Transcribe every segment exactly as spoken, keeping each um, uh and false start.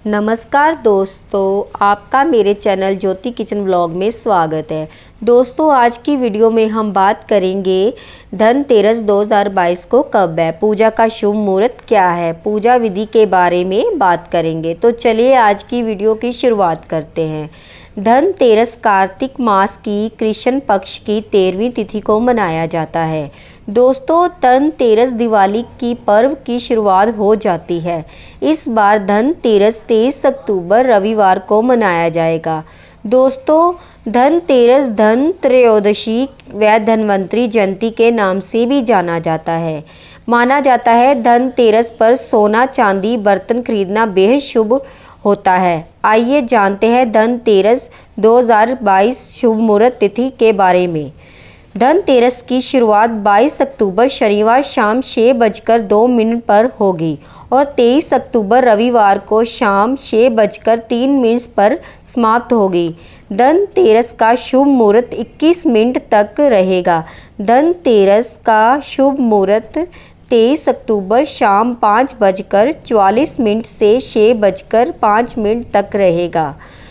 नमस्कार दोस्तों, आपका मेरे चैनल ज्योति किचन ब्लॉग में स्वागत है। दोस्तों, आज की वीडियो में हम बात करेंगे धनतेरस दो हज़ार बाईस को कब है, पूजा का शुभ मुहूर्त क्या है, पूजा विधि के बारे में बात करेंगे। तो चलिए आज की वीडियो की शुरुआत करते हैं। धनतेरस कार्तिक मास की कृष्ण पक्ष की तेरहवीं तिथि को मनाया जाता है। दोस्तों, धनतेरस दिवाली की पर्व की शुरुआत हो जाती है। इस बार धनतेरस तेईस अक्टूबर रविवार को मनाया जाएगा। दोस्तों, धनतेरस धन त्रयोदशी व धन्वंतरी जयंती के नाम से भी जाना जाता है। माना जाता है धनतेरस पर सोना चांदी बर्तन खरीदना बेहद शुभ होता है। आइए जानते हैं धनतेरस दो हज़ार बाईस शुभ मुहूर्त तिथि के बारे में। धनतेरस की शुरुआत बाईस अक्टूबर शनिवार शाम छः बजकर दो मिनट पर होगी और तेईस अक्टूबर रविवार को शाम छः बजकर तीन मिनट पर समाप्त होगी। धनतेरस का शुभ मुहूर्त इक्कीस मिनट तक रहेगा। धनतेरस का शुभ मुहूर्त तेईस अक्टूबर शाम पाँच बजकर चवालीस मिनट से छः बजकर पाँच मिनट तक रहेगा।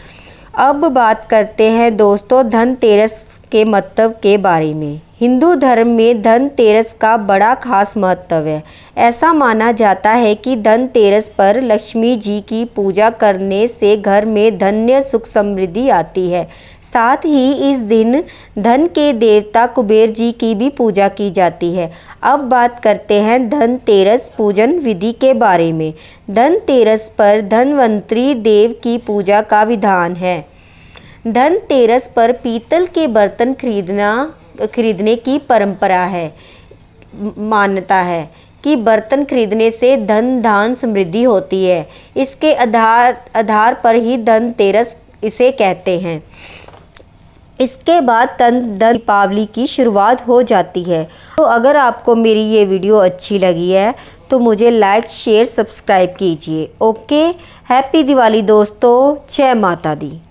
अब बात करते हैं दोस्तों धनतेरस के महत्व के बारे में। हिंदू धर्म में धनतेरस का बड़ा खास महत्व है। ऐसा माना जाता है कि धनतेरस पर लक्ष्मी जी की पूजा करने से घर में धन्य सुख समृद्धि आती है। साथ ही इस दिन धन के देवता कुबेर जी की भी पूजा की जाती है। अब बात करते हैं धनतेरस पूजन विधि के बारे में। धनतेरस पर धन्वंतरी देव की पूजा का विधान है। धनतेरस पर पीतल के बर्तन खरीदना खरीदने की परंपरा है। मान्यता है कि बर्तन खरीदने से धन धान समृद्धि होती है। इसके आधार आधार पर ही धनतेरस इसे कहते हैं। इसके बाद धन दीपावली की शुरुआत हो जाती है। तो अगर आपको मेरी ये वीडियो अच्छी लगी है तो मुझे लाइक शेयर सब्सक्राइब कीजिए। ओके, हैप्पी दिवाली दोस्तों, जय माता दी।